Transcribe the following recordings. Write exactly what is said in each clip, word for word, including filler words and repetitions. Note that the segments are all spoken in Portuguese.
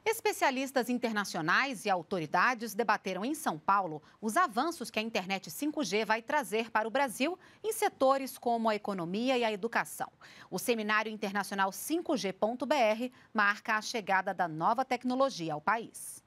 Especialistas internacionais e autoridades debateram em São Paulo os avanços que a internet cinco G vai trazer para o Brasil em setores como a economia e a educação. O Seminário Internacional cinco G ponto B R marca a chegada da nova tecnologia ao país.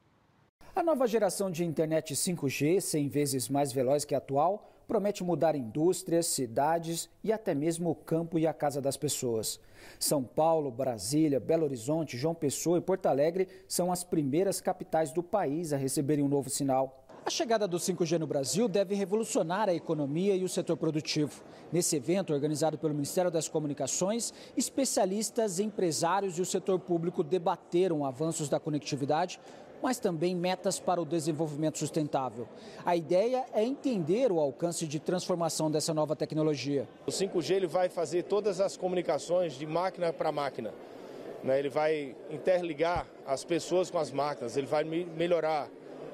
A nova geração de internet cinco G, cem vezes mais veloz que a atual, promete mudar indústrias, cidades e até mesmo o campo e a casa das pessoas. São Paulo, Brasília, Belo Horizonte, João Pessoa e Porto Alegre são as primeiras capitais do país a receberem um novo sinal. A chegada do cinco G no Brasil deve revolucionar a economia e o setor produtivo. Nesse evento, organizado pelo Ministério das Comunicações, especialistas, empresários e o setor público debateram avanços da conectividade, mas também metas para o desenvolvimento sustentável. A ideia é entender o alcance de transformação dessa nova tecnologia. O cinco G ele vai fazer todas as comunicações de máquina para máquina. Né? Ele vai interligar as pessoas com as máquinas, ele vai melhorar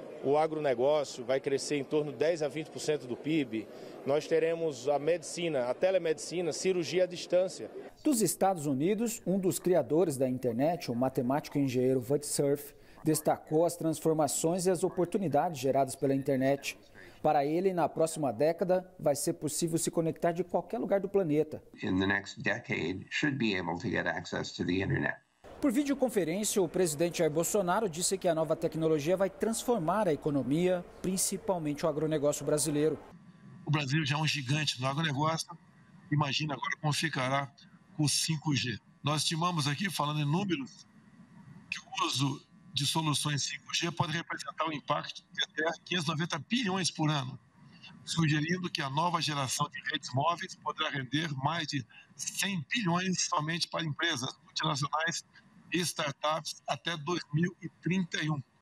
o agronegócio, vai crescer em torno de dez a vinte por cento do P I B. Nós teremos a medicina, a telemedicina, cirurgia à distância. Dos Estados Unidos, um dos criadores da internet, o matemático e engenheiro Bud Cerf, destacou as transformações e as oportunidades geradas pela internet. Para ele, na próxima década, vai ser possível se conectar de qualquer lugar do planeta. In the next decade, should be able to get access to the internet. Por videoconferência, o presidente Jair Bolsonaro disse que a nova tecnologia vai transformar a economia, principalmente o agronegócio brasileiro. O Brasil já é um gigante no agronegócio, imagina agora como ficará com o cinco G. Nós estimamos aqui, falando em números, que o uso de soluções cinco G pode representar um impacto de até quinhentos e noventa bilhões por ano, sugerindo que a nova geração de redes móveis poderá render mais de cem bilhões somente para empresas multinacionais e startups até dois mil e trinta e um.